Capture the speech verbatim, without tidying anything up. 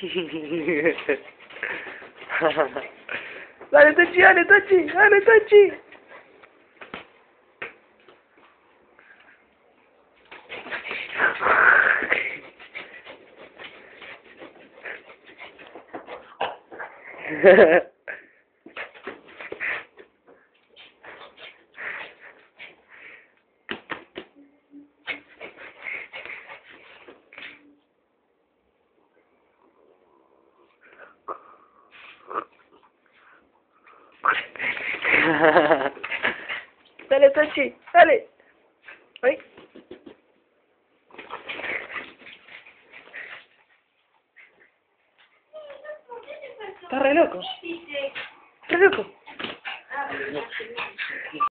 Dale, Tochi, dale, Tochi, dale, Tochi. Dale, Tochi, dale. Ay. Está re loco. Está loco.